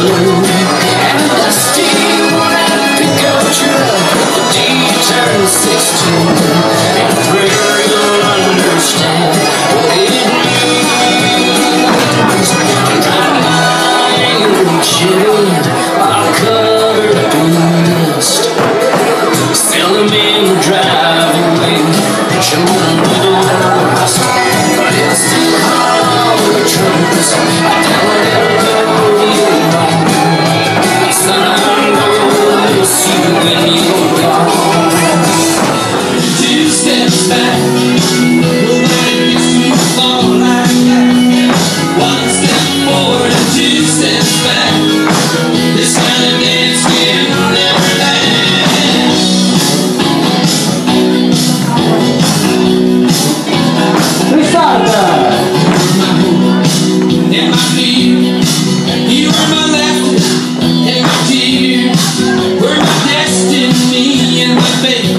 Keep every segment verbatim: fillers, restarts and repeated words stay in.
and a dusty one-eyed pickup truck. The day you turn sixteen, and prayer you'll understand what it means. Driving shade while covered up in mist, seldom in the driveway, showing the rust, but it's still hard with trunks. I don't ever know you wrong. Son, I know you'll see when you're gone. Two steps back, nobody gets too far like that. One step forward and two steps back. This kind of dance can never last. Risata! And my fear, you were my laughter, and my tears were my destiny and my fate.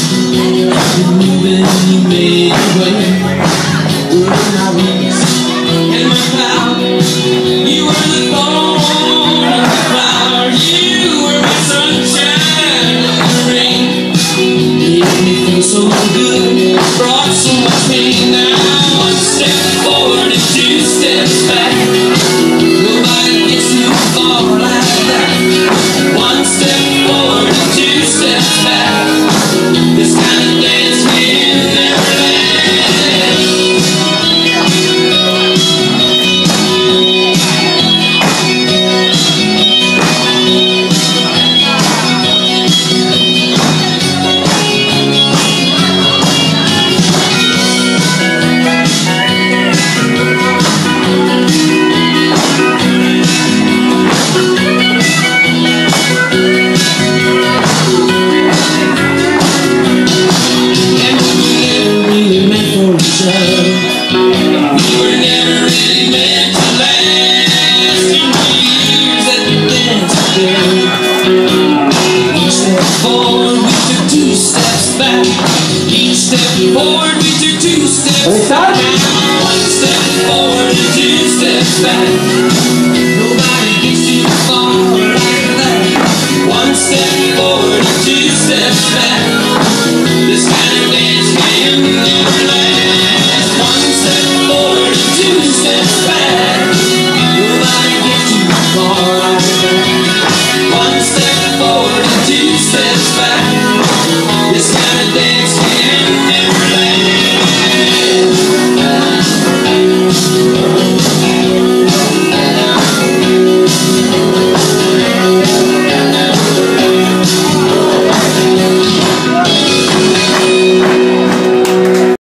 When you made your way, were my wings and my cloud. You were the thorn and the flower. You were my sunshine and the rain. Made me feel so good, brought so much pain. Now one step forward and two steps back. Nobody gets too far like that. One step forward and two steps back. This kind of dance can never last. Each step forward, we took two steps back. One step forward and two steps back.